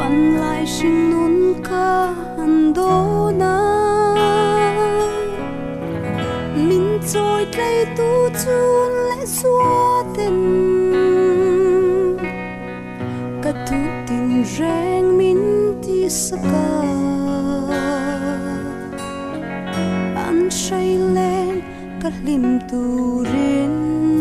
an lại sinh nun ca an đô na min trôi cây tu chun lẽ xua tên cả tu tin rèn min ti saka an say lên cả lim tu rin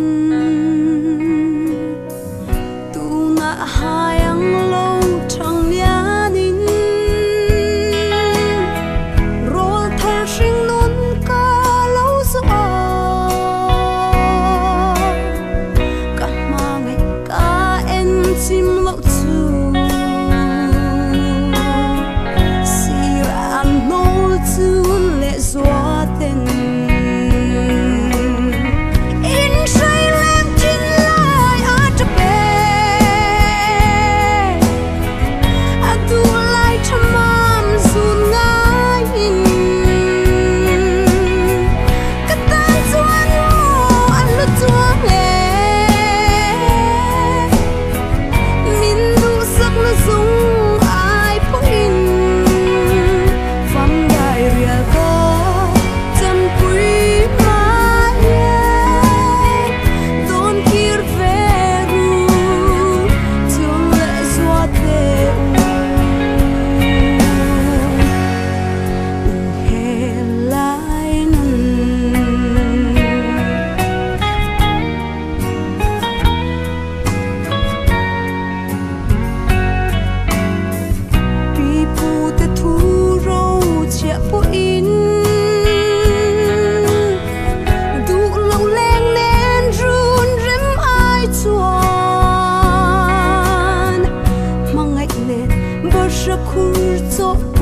tu na hai ang lâu chẳng nhá nín rồi thở sinh luôn cả lâu gió cả mà ngày cả em chim lâu chu si an nô chu lệ gió tên khur cho